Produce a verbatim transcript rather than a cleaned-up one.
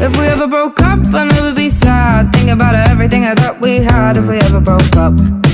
If we ever broke up, I'd never be sad. Think about everything I thought we had if we ever broke up.